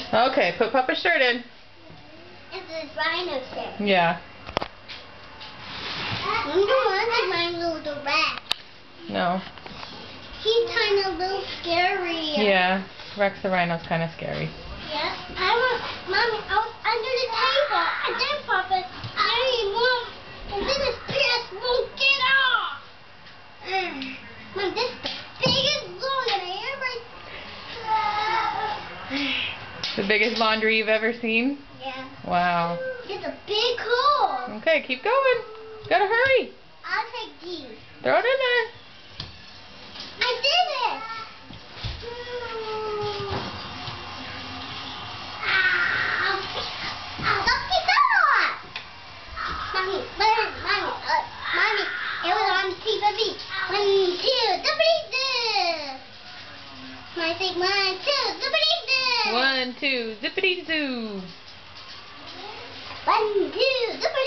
Okay, put Papa's shirt in. It's a rhino shirt. Yeah. You don't want my little rat. No. He's kind of a little scary. Yeah, Rex the rhino's kind of scary. Yeah. Mommy, I was under the table. And then Papa, Mom, and then his pants won't get off. Mom, this is the biggest laundry I ever. The biggest laundry you've ever seen? Yeah. Wow. It's a big hole. Okay, keep going. Gotta hurry. I'll take these. Throw it in there. I did it. Mommy, it was on TV. 1, 2, zippity-doo. I think 1, 2, zippity-doo. 1, 2, zippity zoo. 1, 2, zippity-doo.